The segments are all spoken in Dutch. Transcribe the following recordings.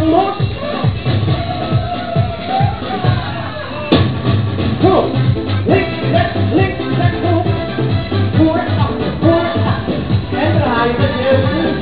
los. Kom op. Links, rechts, kom op. Voor, achter. En draaien met heel goed.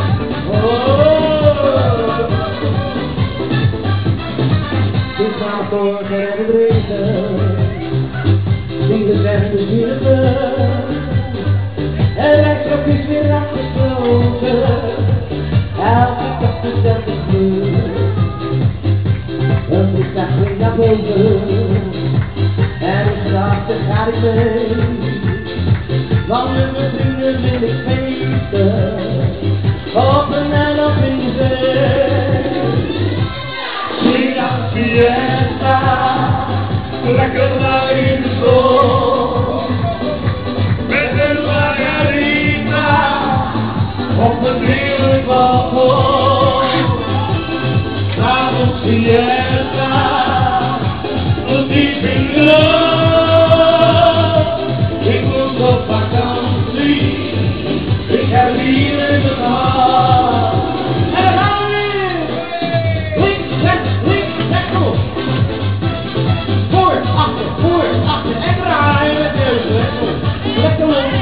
Dit gaat door geen bedreven. Die zijn de zielige. En rechtop is weer afgesloten. Elke dag dezelfde kleur. En ik sta weer naar boven. En ik dacht, ga ik mee. Want met mijn vrienden wil ik feesten. Op en op in de zee. Zie als fiesta. Lekker daar in de zon. Met een margarita. Op een heerlijk balkon. S'avonds fiesta. Tot diep in de lucht. Ik moet op vakantie. Ik heb hier in het hart. En dan gaan we weer. Links, rechts, kom op. Voor, achter. En draaien met deze. Lekker los.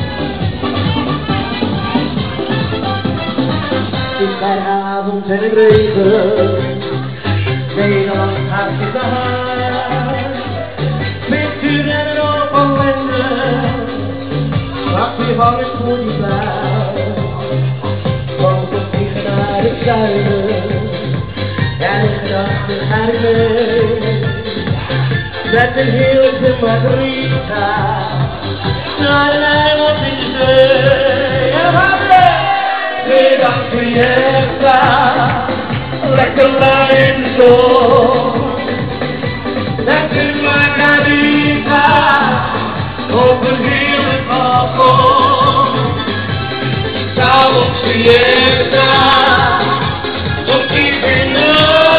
Het is vrijdagavond en het regent. Nederland gaat zich naar huis. Vindt en een hoop ellende. Wat weer bang is voor die blijf. Want we vliegen naar het zuiden. En in gedachten ga ik mee. Met een heerlijke margarita. Naar een eiland in de zee. En dan gaan we. Middag fiesta. Lekker daar in de zon. Met een margarita. Op een heerlijk balkon. S'avonds fiesta. Tot diep in de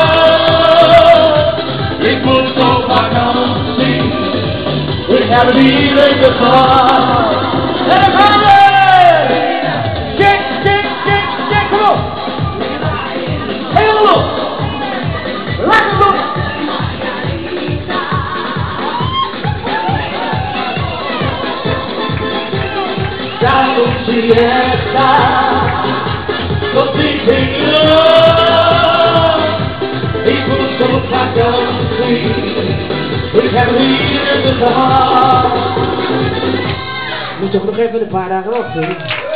lucht. Ik moet op vakantie. Ik heb het hier in de bar. En dan gaan we! Check, kom op! Helemaal los! Lekker los! S'avonds fiesta. Tot diep in de lucht. Ik moet op vakantie. Ik heb het hier in de bar. Moet toch nog even een paar dagen wachten.